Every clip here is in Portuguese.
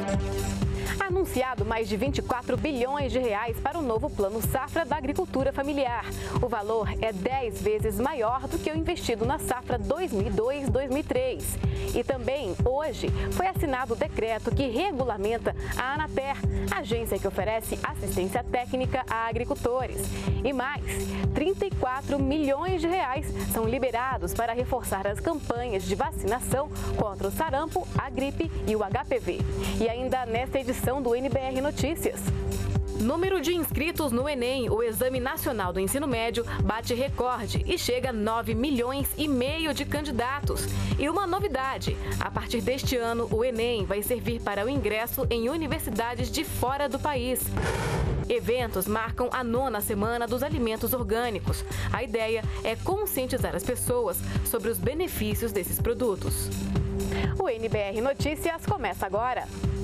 Anunciado mais de 24 bilhões de reais para o novo Plano Safra da Agricultura Familiar. O valor é 10 vezes maior do que o investido na safra 2002-2003. E também, hoje, foi assinado o decreto que regulamenta a Anater, agência que oferece assistência técnica a agricultores. E mais, 34 milhões de reais são liberados para reforçar as campanhas de vacinação contra o sarampo, a gripe e o HPV. E ainda nesta edição do NBR Notícias. Número de inscritos no Enem, o Exame Nacional do Ensino Médio, bate recorde e chega a 9 milhões e meio de candidatos. E uma novidade, a partir deste ano, o Enem vai servir para o ingresso em universidades de fora do país. Eventos marcam a 9ª Semana dos Alimentos Orgânicos. A ideia é conscientizar as pessoas sobre os benefícios desses produtos. O NBR Notícias começa agora.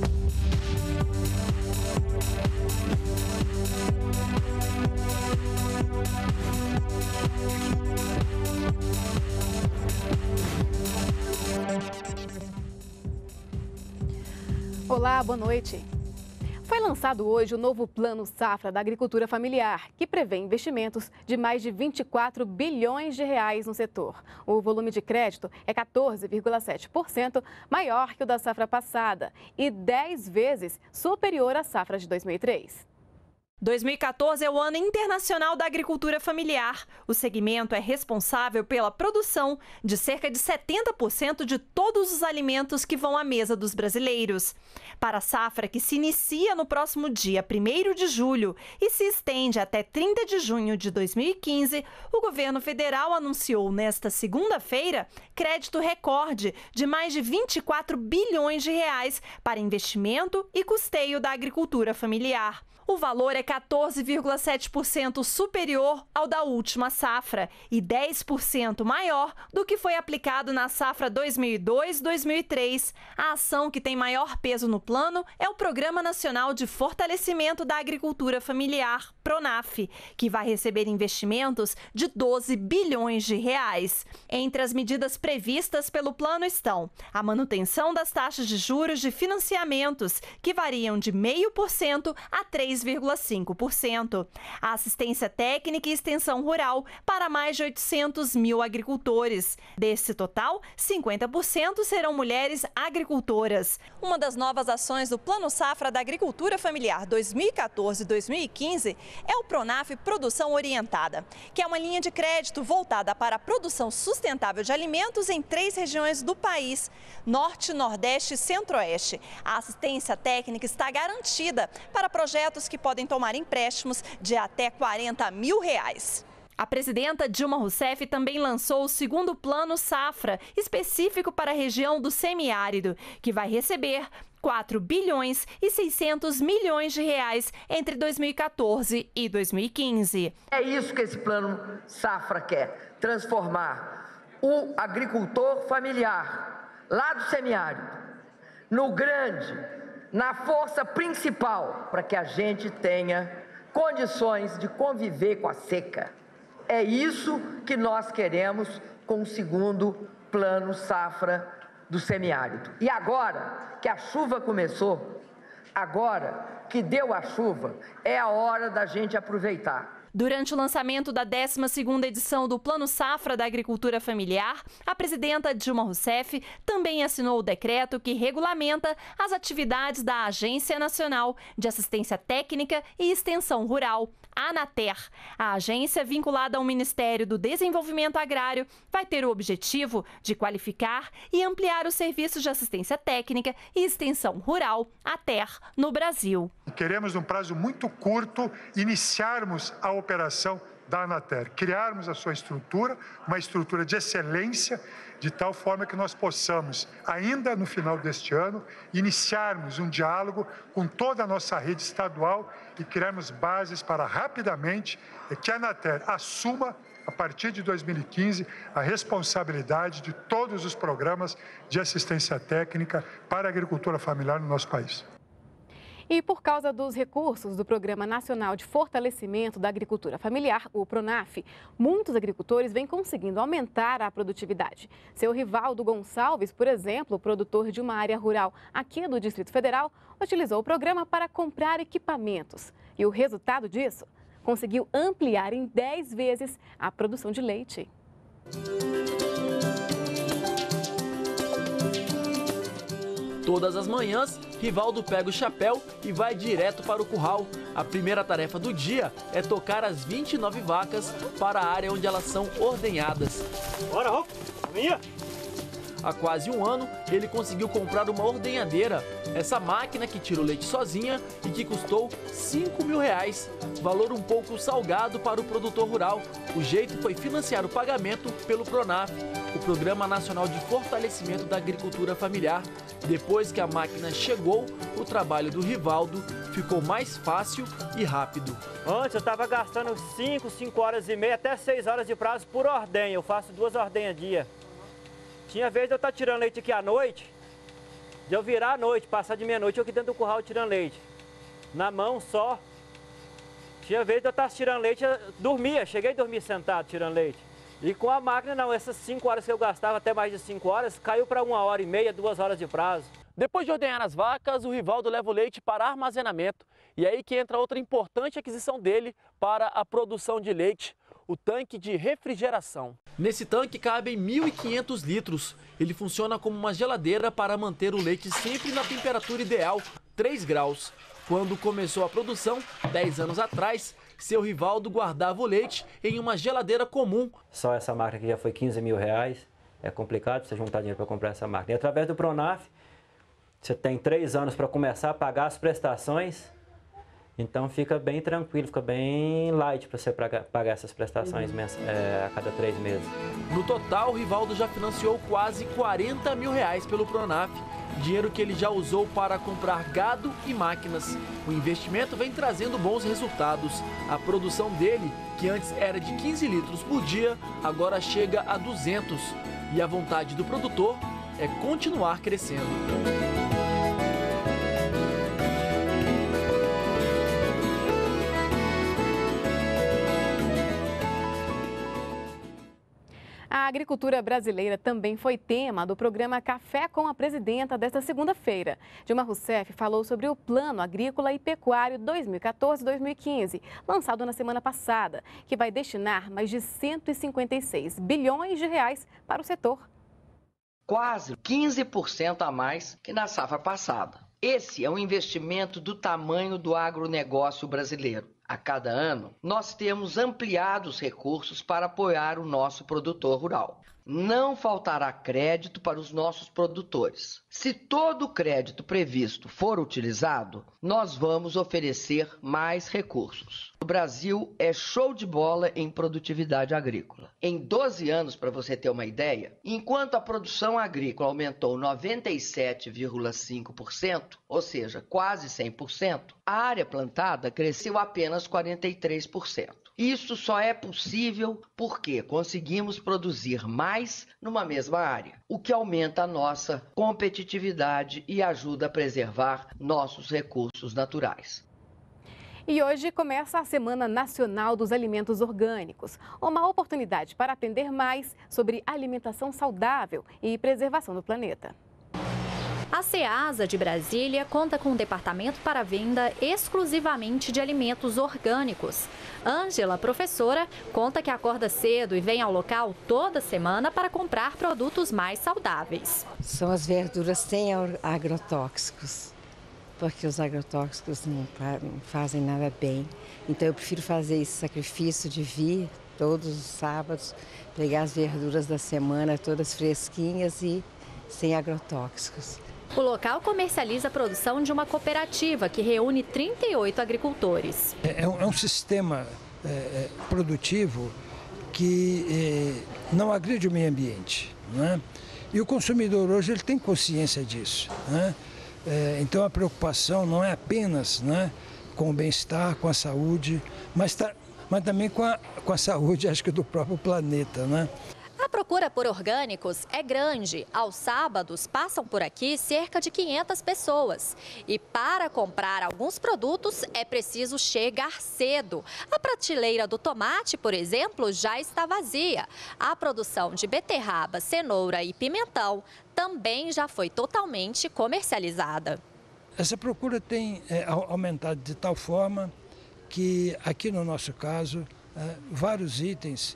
Olá, boa noite. Foi lançado hoje o novo Plano Safra da Agricultura Familiar, que prevê investimentos de mais de 24 bilhões de reais no setor. O volume de crédito é 14,7% maior que o da safra passada e 10 vezes superior à safra de 2003. 2014 é o Ano Internacional da Agricultura Familiar. O segmento é responsável pela produção de cerca de 70% de todos os alimentos que vão à mesa dos brasileiros. Para a safra, que se inicia no próximo dia 1º de julho e se estende até 30 de junho de 2015, o governo federal anunciou nesta segunda-feira crédito recorde de mais de 24 bilhões de reais para investimento e custeio da agricultura familiar. O valor é 14,7% superior ao da última safra e 10% maior do que foi aplicado na safra 2002-2003. A ação que tem maior peso no plano é o Programa Nacional de Fortalecimento da Agricultura Familiar, PRONAF, que vai receber investimentos de 12 bilhões de reais. Entre as medidas previstas pelo plano estão a manutenção das taxas de juros de financiamentos, que variam de 0,5% a 3,5%. A assistência técnica e extensão rural para mais de 800 mil agricultores. Desse total, 50% serão mulheres agricultoras. Uma das novas ações do Plano Safra da Agricultura Familiar 2014-2015 é o PRONAF Produção Orientada, que é uma linha de crédito voltada para a produção sustentável de alimentos em 3 regiões do país: Norte, Nordeste e Centro-Oeste. A assistência técnica está garantida para projetos que podem tomar empréstimos de até R$40 mil. A presidenta Dilma Rousseff também lançou o segundo Plano Safra, específico para a região do semiárido, que vai receber 4 bilhões e 600 milhões de reais entre 2014 e 2015. É isso que esse Plano Safra quer: transformar o agricultor familiar, lá do semiárido, no grande, na força principal, para que a gente tenha condições de conviver com a seca. É isso que nós queremos com o segundo Plano Safra do semiárido. E agora que a chuva começou, agora que deu a chuva, é a hora da gente aproveitar. Durante o lançamento da 12ª edição do Plano Safra da Agricultura Familiar, a presidenta Dilma Rousseff também assinou o decreto que regulamenta as atividades da Agência Nacional de Assistência Técnica e Extensão Rural, a Anater. A agência, vinculada ao Ministério do Desenvolvimento Agrário, vai ter o objetivo de qualificar e ampliar os serviços de assistência técnica e extensão rural, ATER, no Brasil. Queremos, num prazo muito curto, iniciarmos a operação da Anater, criarmos a sua estrutura, uma estrutura de excelência, de tal forma que nós possamos, ainda no final deste ano, iniciarmos um diálogo com toda a nossa rede estadual e criarmos bases para rapidamente que a Anater assuma, a partir de 2015, a responsabilidade de todos os programas de assistência técnica para a agricultura familiar no nosso país. E por causa dos recursos do Programa Nacional de Fortalecimento da Agricultura Familiar, o PRONAF, muitos agricultores vêm conseguindo aumentar a produtividade. Seu Rivaldo Gonçalves, por exemplo, produtor de uma área rural aqui do Distrito Federal, utilizou o programa para comprar equipamentos. E o resultado disso? Conseguiu ampliar em 10 vezes a produção de leite. Todas as manhãs, Rivaldo pega o chapéu e vai direto para o curral. A primeira tarefa do dia é tocar as 29 vacas para a área onde elas são ordenhadas. Bora, Rô! Vinha! Há quase um ano, ele conseguiu comprar uma ordenhadeira. Essa máquina que tira o leite sozinha e que custou R$5.000. Valor um pouco salgado para o produtor rural. O jeito foi financiar o pagamento pelo PRONAF, o Programa Nacional de Fortalecimento da Agricultura Familiar. Depois que a máquina chegou, o trabalho do Rivaldo ficou mais fácil e rápido. Antes eu estava gastando 5 horas e meia até 6 horas de prazo por ordenha. Eu faço 2 ordenhas dia. Tinha vez de eu estar tirando leite aqui à noite, de eu virar à noite, passar de meia-noite, eu aqui dentro do curral tirando leite. Na mão só. Tinha vez de eu estar tirando leite, eu dormia, cheguei a dormir sentado tirando leite. E com a máquina não, essas 5 horas que eu gastava, até mais de 5 horas, caiu para 1 hora e meia, 2 horas de prazo. Depois de ordenhar as vacas, o Rivaldo leva o leite para armazenamento. E é aí que entra outra importante aquisição dele para a produção de leite, o tanque de refrigeração. Nesse tanque cabem 1.500 litros. Ele funciona como uma geladeira para manter o leite sempre na temperatura ideal, 3 graus. Quando começou a produção, 10 anos atrás, seu Rivaldo guardava o leite em uma geladeira comum. Só essa máquina aqui já foi R$15.000. É complicado você juntar dinheiro para comprar essa máquina. E através do PRONAF, você tem 3 anos para começar a pagar as prestações. Então fica bem tranquilo, fica bem light para você pagar essas prestações a cada 3 meses. No total, o Rivaldo já financiou quase R$40.000 pelo PRONAF. Dinheiro que ele já usou para comprar gado e máquinas. O investimento vem trazendo bons resultados. A produção dele, que antes era de 15 litros por dia, agora chega a 200. E a vontade do produtor é continuar crescendo. A agricultura brasileira também foi tema do programa Café com a Presidenta desta segunda-feira. Dilma Rousseff falou sobre o Plano Agrícola e Pecuário 2014-2015, lançado na semana passada, que vai destinar mais de 156 bilhões de reais para o setor. Quase 15% a mais que na safra passada. Esse é um investimento do tamanho do agronegócio brasileiro. A cada ano, nós temos ampliado os recursos para apoiar o nosso produtor rural. Não faltará crédito para os nossos produtores. Se todo o crédito previsto for utilizado, nós vamos oferecer mais recursos. O Brasil é show de bola em produtividade agrícola. Em 12 anos, para você ter uma ideia, enquanto a produção agrícola aumentou 97,5%, ou seja, quase 100%, a área plantada cresceu apenas 43%. Isso só é possível porque conseguimos produzir mais numa mesma área, o que aumenta a nossa competitividade e ajuda a preservar nossos recursos naturais. E hoje começa a Semana Nacional dos Alimentos Orgânicos, uma oportunidade para aprender mais sobre alimentação saudável e preservação do planeta. A Ceasa de Brasília conta com um departamento para venda exclusivamente de alimentos orgânicos. Ângela, professora, conta que acorda cedo e vem ao local toda semana para comprar produtos mais saudáveis. São as verduras sem agrotóxicos, porque os agrotóxicos não fazem nada bem. Então eu prefiro fazer esse sacrifício de vir todos os sábados, pegar as verduras da semana todas fresquinhas e sem agrotóxicos. O local comercializa a produção de uma cooperativa que reúne 38 agricultores. É um sistema produtivo que não agride o meio ambiente, né? E o consumidor hoje ele tem consciência disso, né? Então a preocupação não é apenas, né, com o bem-estar, com a saúde, mas também com a saúde, acho que do próprio planeta, né? A procura por orgânicos é grande. Aos sábados, passam por aqui cerca de 500 pessoas. E para comprar alguns produtos, é preciso chegar cedo. A prateleira do tomate, por exemplo, já está vazia. A produção de beterraba, cenoura e pimentão também já foi totalmente comercializada. Essa procura tem aumentado de tal forma que, aqui no nosso caso, vários itens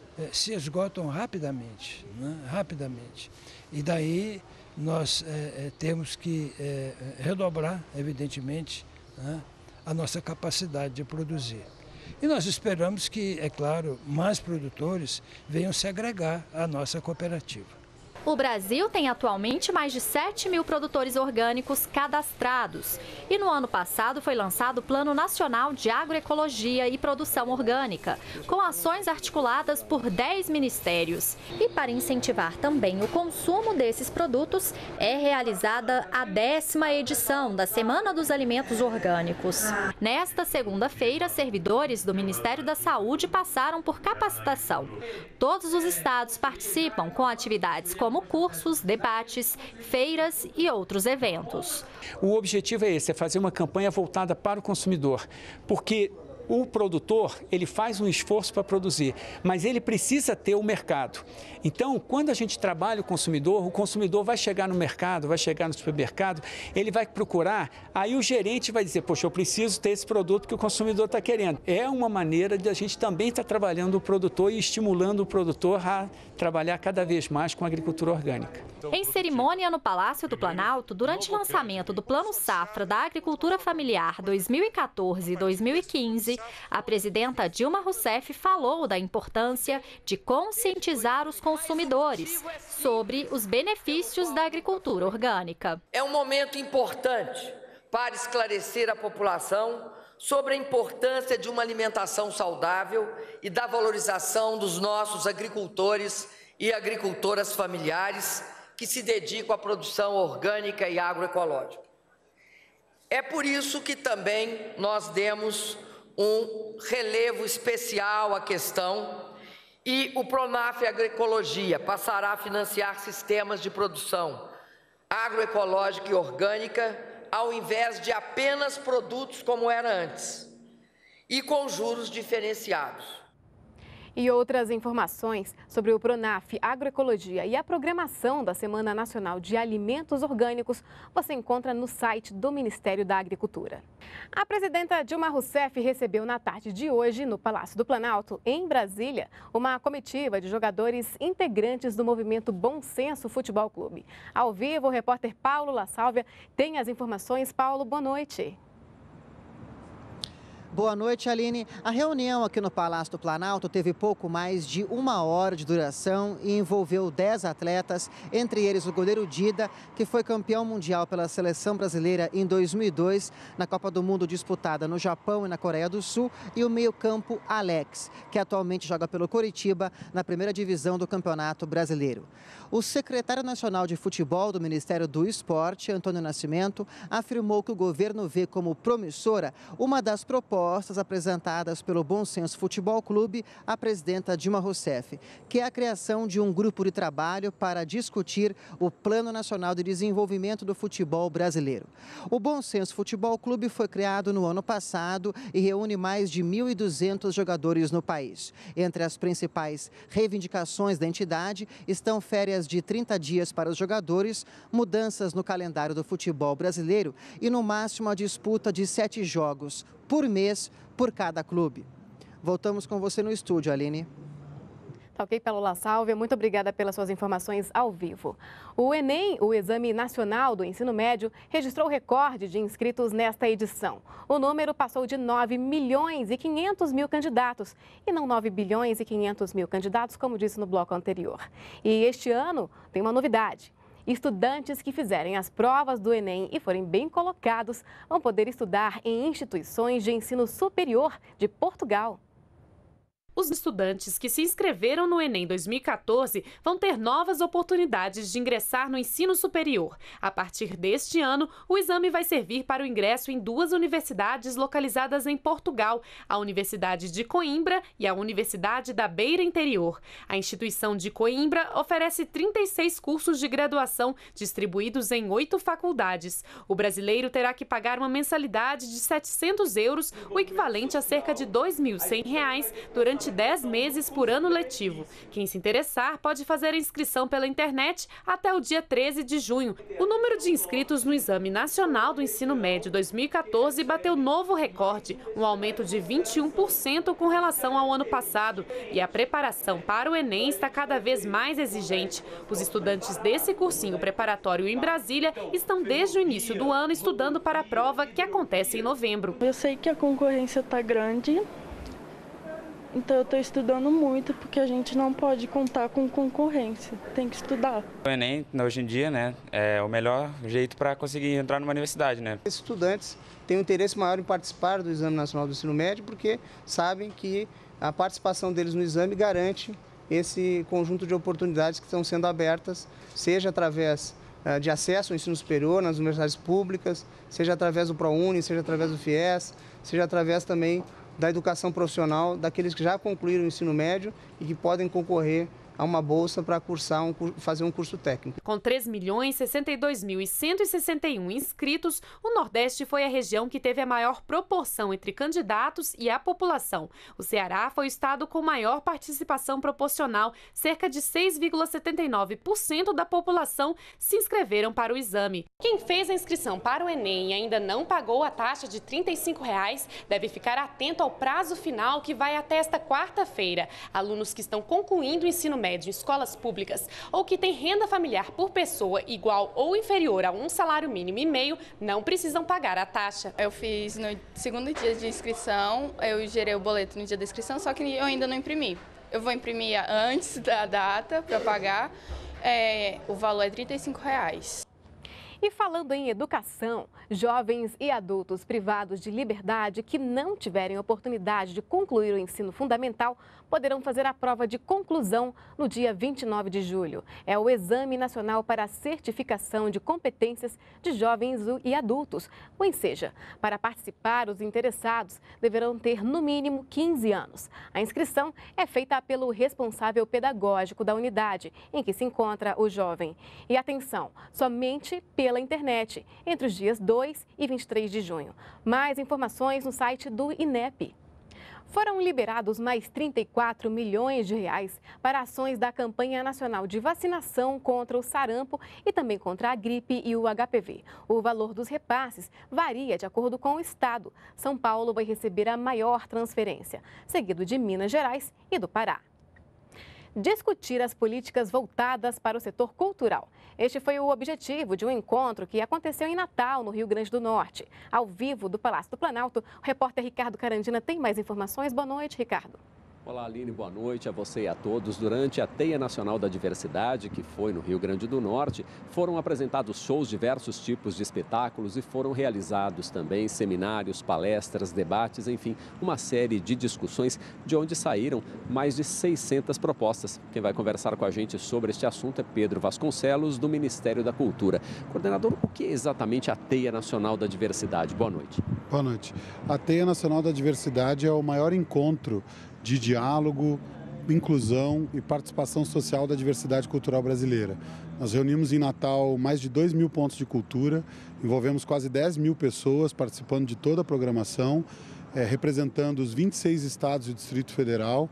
se esgotam rapidamente, né? Rapidamente. E daí nós temos que redobrar, evidentemente, né, a nossa capacidade de produzir. E nós esperamos que, é claro, mais produtores venham se agregar à nossa cooperativa. O Brasil tem atualmente mais de 7 mil produtores orgânicos cadastrados. E no ano passado foi lançado o Plano Nacional de Agroecologia e Produção Orgânica, com ações articuladas por 10 ministérios. E para incentivar também o consumo desses produtos, é realizada a 10ª edição da Semana dos Alimentos Orgânicos. Nesta segunda-feira, servidores do Ministério da Saúde passaram por capacitação. Todos os estados participam com atividades como cursos, debates, feiras e outros eventos. O objetivo é esse, é fazer uma campanha voltada para o consumidor, porque o produtor, ele faz um esforço para produzir, mas ele precisa ter o mercado. Então, quando a gente trabalha o consumidor vai chegar no mercado, vai chegar no supermercado, ele vai procurar, aí o gerente vai dizer, poxa, eu preciso ter esse produto que o consumidor está querendo. É uma maneira de a gente também estar trabalhando o produtor e estimulando o produtor a trabalhar cada vez mais com a agricultura orgânica. Em cerimônia no Palácio do Planalto, durante o lançamento do Plano Safra da Agricultura Familiar 2014 e 2015, a presidenta Dilma Rousseff falou da importância de conscientizar os consumidores sobre os benefícios da agricultura orgânica. É um momento importante para esclarecer a população sobre a importância de uma alimentação saudável e da valorização dos nossos agricultores e agricultoras familiares que se dedicam à produção orgânica e agroecológica. É por isso que também nós demos um relevo especial à questão e o Pronaf Agroecologia passará a financiar sistemas de produção agroecológica e orgânica ao invés de apenas produtos como era antes e com juros diferenciados. E outras informações sobre o Pronaf Agroecologia e a programação da Semana Nacional de Alimentos Orgânicos você encontra no site do Ministério da Agricultura. A presidenta Dilma Rousseff recebeu na tarde de hoje, no Palácio do Planalto, em Brasília, uma comitiva de jogadores integrantes do movimento Bom Senso Futebol Clube. Ao vivo, o repórter Paulo La Sálvia tem as informações. Paulo, boa noite. Boa noite, Aline. A reunião aqui no Palácio do Planalto teve pouco mais de 1 hora de duração e envolveu 10 atletas, entre eles o goleiro Dida, que foi campeão mundial pela seleção brasileira em 2002, na Copa do Mundo disputada no Japão e na Coreia do Sul, e o meio-campo Alex, que atualmente joga pelo Coritiba, na primeira divisão do Campeonato Brasileiro. O secretário nacional de futebol do Ministério do Esporte, Antônio Nascimento, afirmou que o governo vê como promissora uma das propostas apresentadas pelo Bom Senso Futebol Clube à presidenta Dilma Rousseff, que é a criação de um grupo de trabalho para discutir o Plano Nacional de Desenvolvimento do Futebol Brasileiro. O Bom Senso Futebol Clube foi criado no ano passado e reúne mais de 1.200 jogadores no país. Entre as principais reivindicações da entidade estão férias de 30 dias para os jogadores, mudanças no calendário do futebol brasileiro e, no máximo, a disputa de 7 jogos por mês por cada clube. Voltamos com você no estúdio, Aline. Tá ok, Paulo La Sálvia, muito obrigada pelas suas informações ao vivo. O Enem, o Exame Nacional do Ensino Médio, registrou recorde de inscritos nesta edição. O número passou de 9 milhões e 500 mil candidatos, e não 9 bilhões e 500 mil candidatos, como disse no bloco anterior. E este ano tem uma novidade. Estudantes que fizerem as provas do Enem e forem bem colocados vão poder estudar em instituições de ensino superior de Portugal. Os estudantes que se inscreveram no Enem 2014 vão ter novas oportunidades de ingressar no ensino superior. A partir deste ano, o exame vai servir para o ingresso em 2 universidades localizadas em Portugal, a Universidade de Coimbra e a Universidade da Beira Interior. A instituição de Coimbra oferece 36 cursos de graduação distribuídos em 8 faculdades. O brasileiro terá que pagar uma mensalidade de €700, o equivalente a cerca de R$ 2.100 durante 10 meses por ano letivo. Quem se interessar pode fazer a inscrição pela internet até o dia 13 de junho. O número de inscritos no Exame Nacional do Ensino Médio 2014 bateu novo recorde, um aumento de 21% com relação ao ano passado. E a preparação para o Enem está cada vez mais exigente. Os estudantes desse cursinho preparatório em Brasília estão desde o início do ano estudando para a prova que acontece em novembro. Eu sei que a concorrência está grande. Então eu estou estudando muito, porque a gente não pode contar com concorrência, tem que estudar. O Enem, hoje em dia, né, é o melhor jeito para conseguir entrar numa universidade, né? Esses estudantes têm um interesse maior em participar do Exame Nacional do Ensino Médio, porque sabem que a participação deles no exame garante esse conjunto de oportunidades que estão sendo abertas, seja através de acesso ao ensino superior nas universidades públicas, seja através do ProUni, seja através do FIES, seja através também da educação profissional daqueles que já concluíram o ensino médio e que podem concorrer a uma bolsa para fazer um curso técnico. Com 3.062.161 inscritos, o Nordeste foi a região que teve a maior proporção entre candidatos e a população. O Ceará foi o estado com maior participação proporcional, cerca de 6,79% da população se inscreveram para o exame. Quem fez a inscrição para o Enem e ainda não pagou a taxa de R$ 35 deve ficar atento ao prazo final, que vai até esta quarta-feira. Alunos que estão concluindo o ensino médio em escolas públicas ou que têm renda familiar por pessoa igual ou inferior a um salário mínimo e meio não precisam pagar a taxa. Eu fiz no segundo dia de inscrição, eu gerei o boleto no dia da inscrição, só que eu ainda não imprimi. Eu vou imprimir antes da data para pagar, o valor é R$ 35. E falando em educação, jovens e adultos privados de liberdade que não tiverem oportunidade de concluir o ensino fundamental poderão fazer a prova de conclusão no dia 29 de julho. É o Exame Nacional para a Certificação de Competências de Jovens e Adultos, o ENSEJA. Para participar, os interessados deverão ter no mínimo 15 anos. A inscrição é feita pelo responsável pedagógico da unidade em que se encontra o jovem. E atenção, somente pela internet, entre os dias 2 e 23 de junho. Mais informações no site do INEP. Foram liberados mais R$ 34 milhões para ações da campanha nacional de vacinação contra o sarampo e também contra a gripe e o HPV. O valor dos repasses varia de acordo com o estado. São Paulo vai receber a maior transferência, seguido de Minas Gerais e do Pará. Discutir as políticas voltadas para o setor cultural. Este foi o objetivo de um encontro que aconteceu em Natal, no Rio Grande do Norte. Ao vivo do Palácio do Planalto, o repórter Ricardo Carandina tem mais informações. Boa noite, Ricardo. Olá, Aline, boa noite a você e a todos. Durante a Teia Nacional da Diversidade, que foi no Rio Grande do Norte, foram apresentados shows, diversos tipos de espetáculos e foram realizados também seminários, palestras, debates, enfim, uma série de discussões de onde saíram mais de 600 propostas. Quem vai conversar com a gente sobre este assunto é Pedro Vasconcelos, do Ministério da Cultura. Coordenador, o que é exatamente a Teia Nacional da Diversidade? Boa noite. Boa noite. A Teia Nacional da Diversidade é o maior encontro de diálogo, inclusão e participação social da diversidade cultural brasileira. Nós reunimos em Natal mais de 2.000 pontos de cultura, envolvemos quase 10.000 pessoas participando de toda a programação, representando os 26 estados e o Distrito Federal,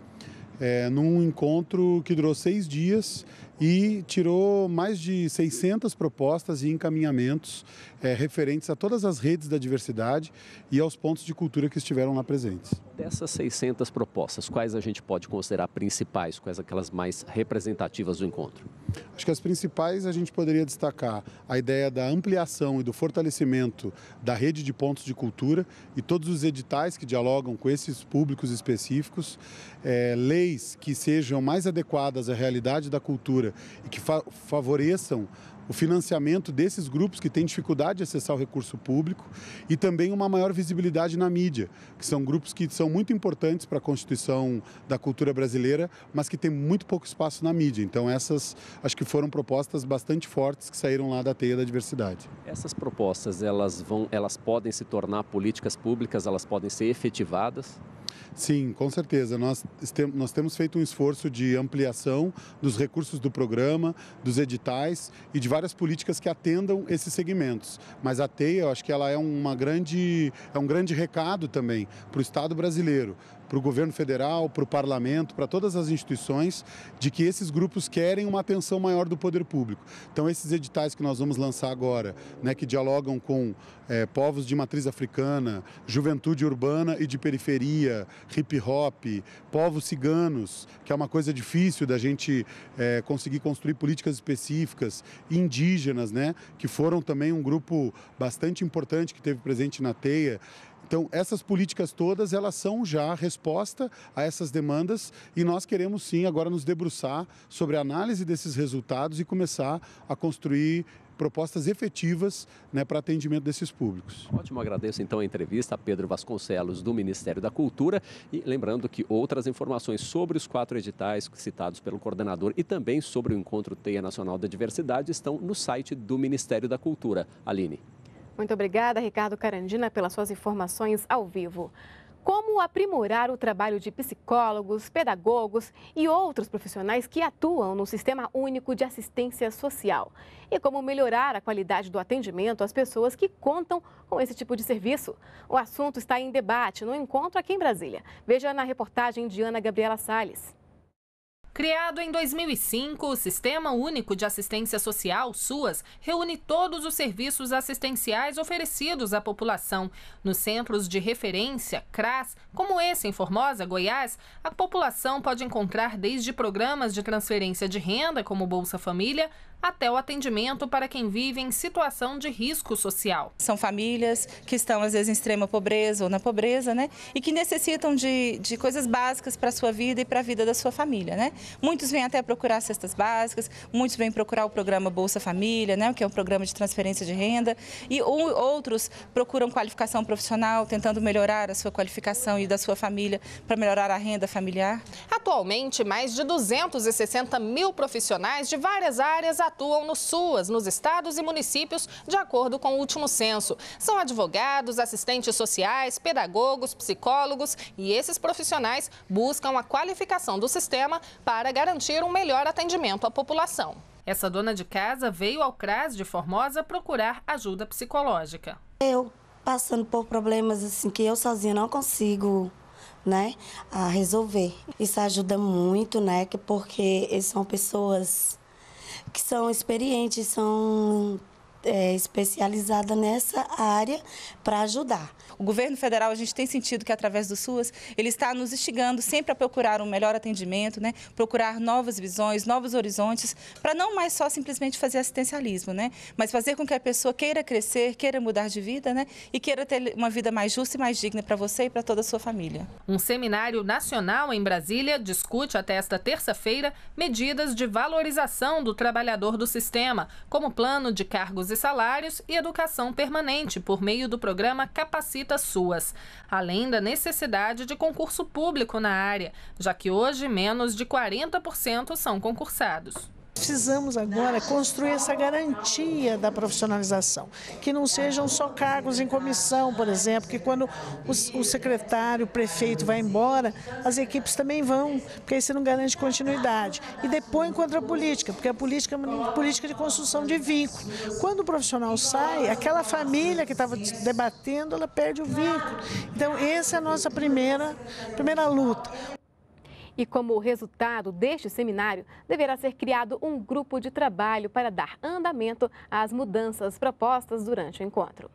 num encontro que durou 6 dias e tirou mais de 600 propostas e encaminhamentos referentes a todas as redes da diversidade e aos pontos de cultura que estiveram lá presentes. Dessas 600 propostas, quais a gente pode considerar principais, quais aquelas mais representativas do encontro? Acho que as principais a gente poderia destacar a ideia da ampliação e do fortalecimento da rede de pontos de cultura e todos os editais que dialogam com esses públicos específicos, leis que sejam mais adequadas à realidade da cultura e que favoreçam o financiamento desses grupos que têm dificuldade de acessar o recurso público e também uma maior visibilidade na mídia, que são grupos que são muito importantes para a constituição da cultura brasileira, mas que tem muito pouco espaço na mídia. Então essas acho que foram propostas bastante fortes que saíram lá da teia da diversidade. Essas propostas, elas podem se tornar políticas públicas, elas podem ser efetivadas? Sim, com certeza. Nós temos feito um esforço de ampliação dos recursos do programa, dos editais e de várias políticas que atendam esses segmentos. Mas a TEIA, eu acho que ela é um grande recado também para o Estado brasileiro, para o governo federal, para o parlamento, para todas as instituições, de que esses grupos querem uma atenção maior do poder público. Então, esses editais que nós vamos lançar agora, né, que dialogam com povos de matriz africana, juventude urbana e de periferia, hip hop, povos ciganos, que é uma coisa difícil da gente conseguir construir políticas específicas, indígenas, né, que foram também um grupo bastante importante que teve presente na TEIA. Então, essas políticas todas, elas são já resposta a essas demandas e nós queremos sim agora nos debruçar sobre a análise desses resultados e começar a construir propostas efetivas, né, para atendimento desses públicos. Ótimo, agradeço então a entrevista a Pedro Vasconcelos, do Ministério da Cultura, e lembrando que outras informações sobre os 4 editais citados pelo coordenador e também sobre o Encontro TEIA Nacional da Diversidade estão no site do Ministério da Cultura. Aline. Muito obrigada, Ricardo Carandina, pelas suas informações ao vivo. Como aprimorar o trabalho de psicólogos, pedagogos e outros profissionais que atuam no Sistema Único de Assistência Social? E como melhorar a qualidade do atendimento às pessoas que contam com esse tipo de serviço? O assunto está em debate no encontro aqui em Brasília. Veja na reportagem de Ana Gabriela Salles. Criado em 2005, o Sistema Único de Assistência Social, SUAS, reúne todos os serviços assistenciais oferecidos à população. Nos centros de referência, CRAS, como esse em Formosa, Goiás, a população pode encontrar desde programas de transferência de renda, como Bolsa Família, até o atendimento para quem vive em situação de risco social. São famílias que estão, às vezes, em extrema pobreza ou na pobreza, né? E que necessitam de coisas básicas para a sua vida e para a vida da sua família, né? Muitos vêm até procurar cestas básicas, muitos vêm procurar o programa Bolsa Família, né? Que é um programa de transferência de renda, e outros procuram qualificação profissional, tentando melhorar a sua qualificação e da sua família para melhorar a renda familiar. Atualmente, mais de 260 mil profissionais de várias áreas atuam no SUAS, nos estados e municípios, de acordo com o último censo. São advogados, assistentes sociais, pedagogos, psicólogos, e esses profissionais buscam a qualificação do sistema para garantir um melhor atendimento à população. Essa dona de casa veio ao CRAS de Formosa procurar ajuda psicológica. Eu passando por problemas assim que eu sozinha não consigo, né, a resolver. Isso ajuda muito, né, porque eles são pessoas que são experientes, são especializadas nessa área para ajudar. O governo federal, a gente tem sentido que através do SUAS, ele está nos instigando sempre a procurar um melhor atendimento, né? Procurar novas visões, novos horizontes, para não mais só simplesmente fazer assistencialismo, né? Mas fazer com que a pessoa queira crescer, queira mudar de vida, né? E queira ter uma vida mais justa e mais digna para você e para toda a sua família. Um seminário nacional em Brasília discute até esta terça-feira medidas de valorização do trabalhador do sistema, como plano de cargos e salários e educação permanente por meio do programa Capacita SUAS, além da necessidade de concurso público na área, já que hoje menos de 40% são concursados. Precisamos agora construir essa garantia da profissionalização, que não sejam só cargos em comissão, por exemplo, que quando o secretário, o prefeito vai embora, as equipes também vão, porque aí você não garante continuidade. E depois contra a política, porque a política é uma política de construção de vínculo. Quando o profissional sai, aquela família que estava debatendo, ela perde o vínculo. Então, essa é a nossa primeira luta. E como resultado deste seminário, deverá ser criado um grupo de trabalho para dar andamento às mudanças propostas durante o encontro.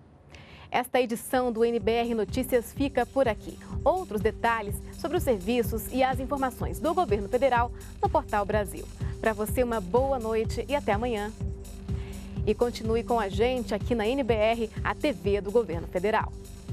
Esta edição do NBR Notícias fica por aqui. Outros detalhes sobre os serviços e as informações do governo federal no Portal Brasil. Para você, uma boa noite e até amanhã. E continue com a gente aqui na NBR, a TV do governo federal.